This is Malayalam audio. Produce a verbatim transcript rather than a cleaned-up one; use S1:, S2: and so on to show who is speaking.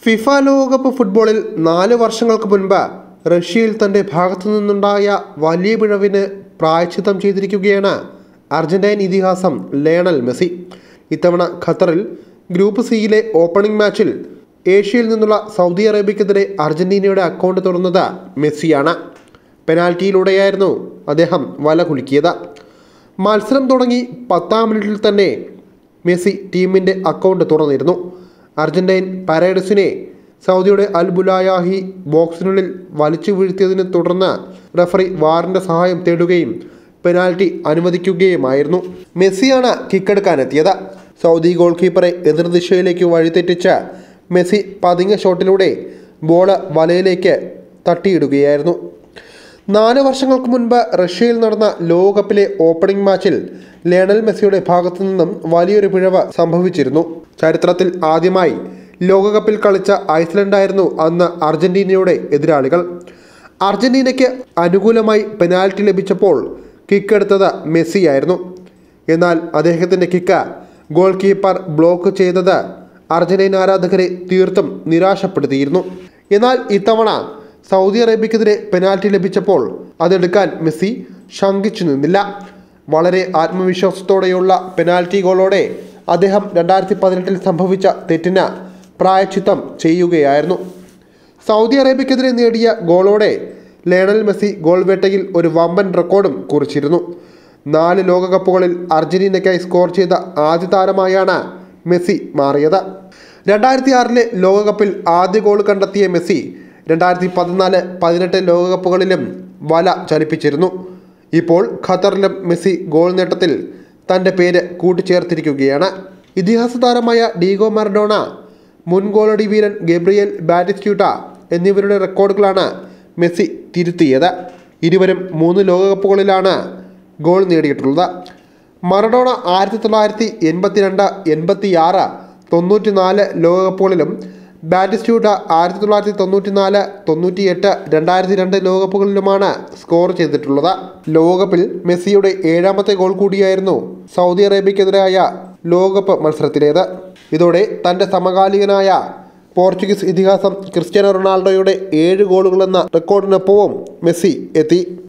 S1: ഫിഫ ലോകകപ്പ് ഫുട്ബോളിൽ നാല് വർഷങ്ങൾക്ക് മുൻപ് റഷ്യയിൽ തൻ്റെ ഭാഗത്തു നിന്നുണ്ടായ വലിയ പിഴവിന് പ്രായശ്ചിത്തം ചെയ്തിരിക്കുകയാണ് അർജന്റീൻ ഇതിഹാസം ലയണൽ മെസ്സി. ഇത്തവണ ഖത്തറിൽ ഗ്രൂപ്പ് സിയിലെ ഓപ്പണിംഗ് മാച്ചിൽ ഏഷ്യയിൽ നിന്നുള്ള സൗദി അറേബ്യക്കെതിരെ അർജന്റീനയുടെ അക്കൗണ്ട് തുറന്നത് മെസ്സിയാണ്. പെനാൽറ്റിയിലൂടെയായിരുന്നു അദ്ദേഹം വല കുലുക്കിയത്. മത്സരം തുടങ്ങി പത്താം മിനിറ്റിൽ തന്നെ മെസ്സി ടീമിൻ്റെ അക്കൗണ്ട് തുറന്നിരുന്നു. അർജന്റീൻ പരേഡസിനെ സൗദിയുടെ അൽ ബുലായാഹി ബോക്സിനുള്ളിൽ വലിച്ചു വീഴ്ത്തിയതിനെ തുടർന്ന് റഫറി വാറിൻ്റെ സഹായം തേടുകയും പെനാൽറ്റി അനുവദിക്കുകയുമായിരുന്നു. മെസ്സിയാണ് കിക്കെടുക്കാനെത്തിയത്. സൗദി ഗോൾ കീപ്പറെ എതിർദിശയിലേക്ക് വഴിതെറ്റിച്ച് മെസ്സി പതിങ്ങ ഷോട്ടിലൂടെ ബോള് വലയിലേക്ക് തട്ടിയിടുകയായിരുന്നു. നാല് വർഷങ്ങൾക്ക് മുൻപ് റഷ്യയിൽ നടന്ന ലോകകപ്പിലെ ഓപ്പണിംഗ് മാച്ചിൽ ലയണൽ മെസ്സിയുടെ ഭാഗത്തു നിന്നും വലിയൊരു പിഴവ് സംഭവിച്ചിരുന്നു. ചരിത്രത്തിൽ ആദ്യമായി ലോകകപ്പിൽ കളിച്ച ഐസ്ലൻഡായിരുന്നു അന്ന് അർജന്റീനയുടെ എതിരാളികൾ. അർജന്റീനയ്ക്ക് അനുകൂലമായി പെനാൽറ്റി ലഭിച്ചപ്പോൾ കിക്കെടുത്തത് മെസ്സിയായിരുന്നു. എന്നാൽ അദ്ദേഹത്തിൻ്റെ കിക്ക് ഗോൾ കീപ്പർ ബ്ലോക്ക് ചെയ്തത് അർജന്റീന ആരാധകരെ തീർത്തും നിരാശപ്പെടുത്തിയിരുന്നു. എന്നാൽ ഇത്തവണ സൗദി അറേബ്യക്കെതിരെ പെനാൽറ്റി ലഭിച്ചപ്പോൾ അതെടുക്കാൻ മെസ്സി ശങ്കിച്ചു നിന്നില്ല. വളരെ ആത്മവിശ്വാസത്തോടെയുള്ള പെനാൽറ്റി ഗോളോടെ അദ്ദേഹം രണ്ടായിരത്തി പതിനെട്ടിൽ സംഭവിച്ച തെറ്റിന് പ്രായശ്ചിത്തം ചെയ്യുകയായിരുന്നു. സൗദി അറേബ്യക്കെതിരെ നേടിയ ഗോളോടെ ലയണൽ മെസ്സി ഗോൾ വേട്ടയിൽ ഒരു വമ്പൻ റെക്കോർഡും കുറിച്ചിരുന്നു. നാല് ലോകകപ്പുകളിൽ അർജന്റീനയ്ക്കായി സ്കോർ ചെയ്ത ആദ്യ താരമായാണ് മെസ്സി മാറിയത്. രണ്ടായിരത്തി ആറിലെ ലോകകപ്പിൽ ആദ്യ ഗോൾ കണ്ടെത്തിയ മെസ്സി രണ്ടായിരത്തി പതിനാല് പതിനെട്ട് ലോകകപ്പുകളിലും വല ചലിപ്പിച്ചിരുന്നു. ഇപ്പോൾ ഖത്തറിലും മെസ്സി ഗോൾ നേട്ടത്തിൽ തൻ്റെ പേര് കൂട്ടിച്ചേർത്തിരിക്കുകയാണ്. ഇതിഹാസ താരമായ ഡീഗോ മറഡോണ, മുൻ ഗോളടി വീരൻ ഗബ്രിയേൽ ബാറ്റിസ്റ്റൂട്ട എന്നിവരുടെ റെക്കോർഡുകളാണ് മെസ്സി തിരുത്തിയത്. ഇരുവരും മൂന്ന് ലോകകപ്പുകളിലാണ് ഗോൾ നേടിയിട്ടുള്ളത്. മറഡോണ ആയിരത്തി തൊള്ളായിരത്തി എൺപത്തി രണ്ട് എൺപത്തി ആറ് തൊണ്ണൂറ്റി നാല് ലോകകപ്പുകളിലും ബാറ്റിസ്റ്റൂട്ട ആയിരത്തി തൊള്ളായിരത്തി തൊണ്ണൂറ്റി നാല് തൊണ്ണൂറ്റി എട്ട് രണ്ടായിരത്തി രണ്ട് ലോകകപ്പുകളിലുമാണ് സ്കോർ ചെയ്തിട്ടുള്ളത്. ലോകകപ്പിൽ മെസ്സിയുടെ ഏഴാമത്തെ ഗോൾ കൂടിയായിരുന്നു സൗദി അറേബ്യക്കെതിരായ ലോകകപ്പ് മത്സരത്തിലേത്. ഇതോടെ തൻ്റെ സമകാലികനായ പോർച്ചുഗീസ് ഇതിഹാസം ക്രിസ്ത്യാനോ റൊണാൾഡോയുടെ ഏഴ് ഗോളുകളെന്ന റെക്കോർഡിനൊപ്പവും മെസ്സി എത്തി.